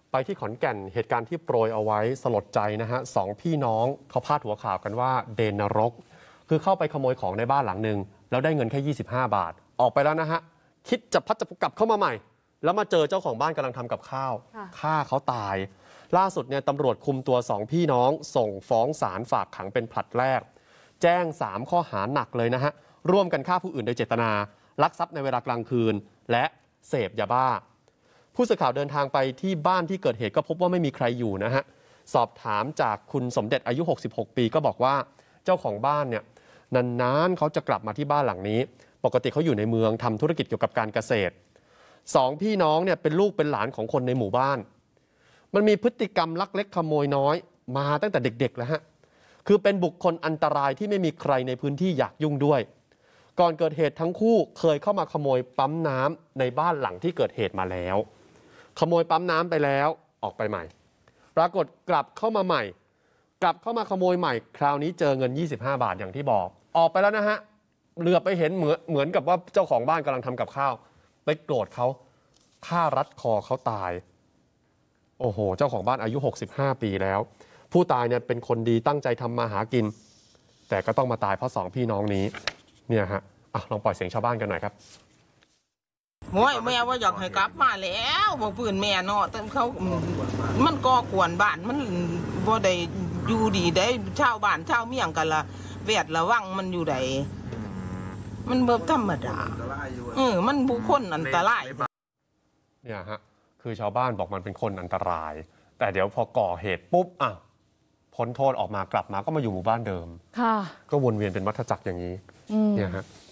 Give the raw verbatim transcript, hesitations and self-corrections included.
ไปที่ขอนแก่นเหตุการณ์ที่โปรยเอาไว้สลดใจนะฮะสองพี่น้องเขาพาดหัวข่าวกันว่าเดนนรกคือเข้าไปขโมยของในบ้านหลังหนึ่งแล้วได้เงินแค่ยี่สิบห้าบาทออกไปแล้วนะฮะคิดจะพัดจะกลับเข้ามาใหม่แล้วมาเจอเจ้าของบ้านกำลังทำกับข้าวฆ่าเขาตายล่าสุดเนี่ยตำรวจคุมตัวสองพี่น้องส่งฟ้องศาลฝากขังเป็นผลัดแรกแจ้งสามข้อหาหนักเลยนะฮะร่วมกันฆ่าผู้อื่นโดยเจตนาลักทรัพย์ในเวลากลางคืนและเสพยาบ้าผู้สื่อข่าวเดินทางไปที่บ้านที่เกิดเหตุก็พบว่าไม่มีใครอยู่นะฮะสอบถามจากคุณสมเด็จอายุหกสิบหกปีก็บอกว่าเจ้าของบ้านเนี่ยนานๆเขาจะกลับมาที่บ้านหลังนี้ปกติเขาอยู่ในเมืองทำธุรกิจเกี่ยวกับการเกษตรสองพี่น้องเนี่ยเป็นลูกเป็นหลานของคนในหมู่บ้านมันมีพฤติกรรมลักเล็กขโมยน้อยมาตั้งแต่เด็กๆแล้วฮะคือเป็นบุคคลอันตรายที่ไม่มีใครในพื้นที่อยากยุ่งด้วยก่อนเกิดเหตุทั้งคู่เคยเข้ามาขโมยปั๊มน้ำในบ้านหลังที่เกิดเหตุมาแล้วขโมยปั๊มน้ำไปแล้วออกไปใหม่ปรากฏกลับเข้ามาใหม่กลับเข้ามาขโมยใหม่คราวนี้เจอเงินยี่สิบห้าบาทอย่างที่บอกออกไปแล้วนะฮะเหลือไปเห็นเหมือนเหมือนกับว่าเจ้าของบ้านกำลังทำกับข้าวไปโกรธเขาฆ่ารัดคอเขาตายโอ้โหเจ้าของบ้านอายุหกสิบห้าปีแล้วผู้ตายเนี่ยเป็นคนดีตั้งใจทำมาหากินแต่ก็ต้องมาตายเพราะสองพี่น้องนี้เนี่ยฮะอ่ะลองปล่อยเสียงชาวบ้านกันหน่อยครับโอ้ยแม่ว่าอยากให้กลับมาแล้วบอกปืนแม่เนาะแต่เขามันก่อกวนบ้านมันบ่ได้อยู่ดีได้ชาวบ้านชาวเมียงกันละเวทระวังมันอยู่ใดมันเบิบธรรมดาเออมันบุคคลอันตรายเนี่ยฮะคือชาวบ้านบอกมันเป็นคนอันตรายแต่เดี๋ยวพอก่อเหตุปุ๊บอ่ะพ้นโทษออกมากลับมาก็มาอยู่หมู่บ้านเดิมก็วนเวียนเป็นวัฏจักรอย่างนี้เนี่ยฮะ